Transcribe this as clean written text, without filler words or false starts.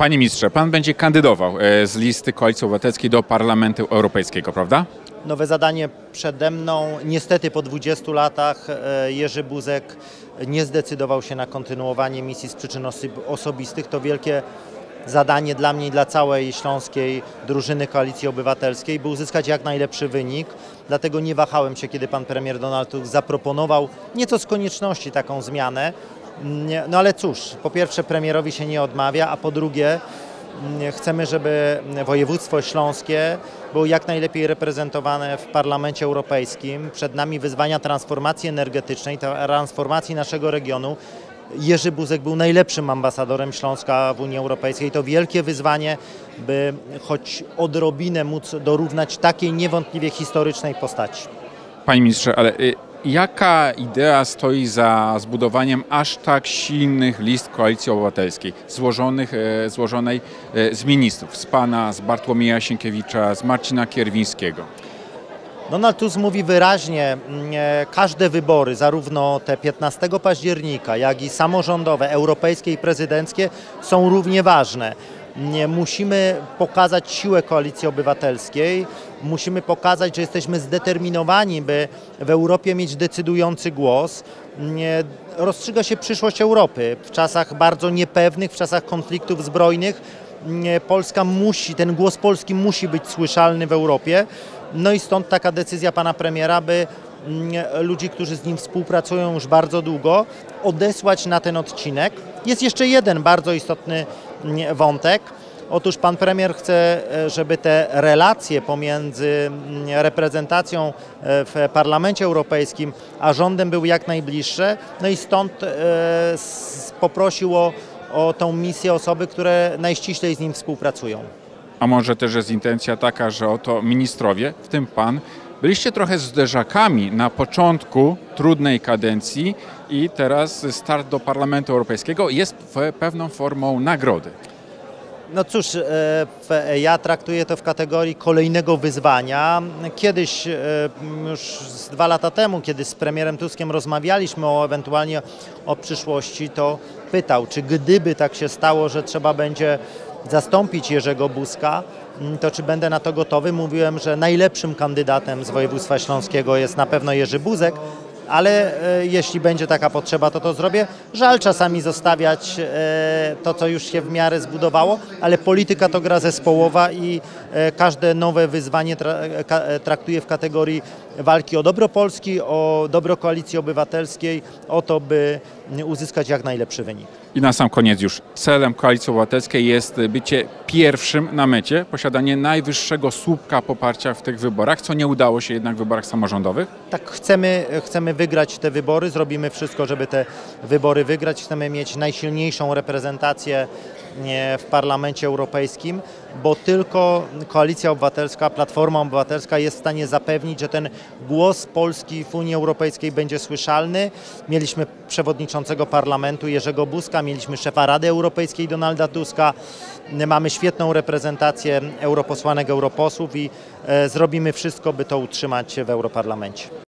Panie ministrze, pan będzie kandydował z listy Koalicji Obywatelskiej do Parlamentu Europejskiego, prawda? Nowe zadanie przede mną. Niestety po 20 latach Jerzy Buzek nie zdecydował się na kontynuowanie misji z przyczyn osobistych. To wielkie zadanie dla mnie i dla całej śląskiej drużyny Koalicji Obywatelskiej, by uzyskać jak najlepszy wynik. Dlatego nie wahałem się, kiedy pan premier Donald Tusk zaproponował nieco z konieczności taką zmianę. No ale cóż, po pierwsze premierowi się nie odmawia, a po drugie chcemy, żeby województwo śląskie było jak najlepiej reprezentowane w Parlamencie Europejskim. Przed nami wyzwania transformacji energetycznej, transformacji naszego regionu. Jerzy Buzek był najlepszym ambasadorem Śląska w Unii Europejskiej. To wielkie wyzwanie, by choć odrobinę móc dorównać takiej niewątpliwie historycznej postaci. Panie ministrze, ale jaka idea stoi za zbudowaniem aż tak silnych list Koalicji Obywatelskiej, złożonej z ministrów, z pana, z Bartłomieja Sienkiewicza, z Marcina Kierwińskiego? Donald Tusk mówi wyraźnie, każde wybory, zarówno te 15 października, jak i samorządowe, europejskie i prezydenckie są równie ważne. Musimy pokazać siłę Koalicji Obywatelskiej, musimy pokazać, że jesteśmy zdeterminowani, by w Europie mieć decydujący głos. Rozstrzyga się przyszłość Europy w czasach bardzo niepewnych, w czasach konfliktów zbrojnych. Polska ten głos Polski musi być słyszalny w Europie. No i stąd taka decyzja pana premiera, by ludzi, którzy z nim współpracują już bardzo długo, odesłać na ten odcinek. Jest jeszcze jeden bardzo istotny wątek. Otóż pan premier chce, żeby te relacje pomiędzy reprezentacją w Parlamencie Europejskim a rządem były jak najbliższe. No i stąd poprosił o tą misję osoby, które najściślej z nim współpracują. A może też jest intencja taka, że oto ministrowie, w tym pan, byliście trochę zderzakami na początku trudnej kadencji i teraz start do Parlamentu Europejskiego jest pewną formą nagrody. No cóż, ja traktuję to w kategorii kolejnego wyzwania. Kiedyś, już z 2 lata temu, kiedy z premierem Tuskiem rozmawialiśmy ewentualnie o przyszłości, to pytał, czy gdyby tak się stało, że trzeba będzie zastąpić Jerzego Buzka, to czy będę na to gotowy? Mówiłem, że najlepszym kandydatem z województwa śląskiego jest na pewno Jerzy Buzek, ale jeśli będzie taka potrzeba, to zrobię. Żal czasami zostawiać to, co już się w miarę zbudowało, ale polityka to gra zespołowa i każde nowe wyzwanie traktuję w kategorii walki o dobro Polski, o dobro Koalicji Obywatelskiej, o to, by uzyskać jak najlepszy wynik. I na sam koniec już, celem Koalicji Obywatelskiej jest bycie pierwszym na mecie, posiadanie najwyższego słupka poparcia w tych wyborach, co nie udało się jednak w wyborach samorządowych? Tak, chcemy wygrać te wybory, zrobimy wszystko, żeby te wybory wygrać. Chcemy mieć najsilniejszą reprezentację w Parlamencie Europejskim, bo tylko Koalicja Obywatelska, Platforma Obywatelska jest w stanie zapewnić, że ten głos Polski w Unii Europejskiej będzie słyszalny. Mieliśmy przewodniczącego Parlamentu Jerzego Buzka, mieliśmy szefa Rady Europejskiej Donalda Tuska, mamy świetną reprezentację europosłanek, europosłów i zrobimy wszystko, by to utrzymać w Europarlamencie.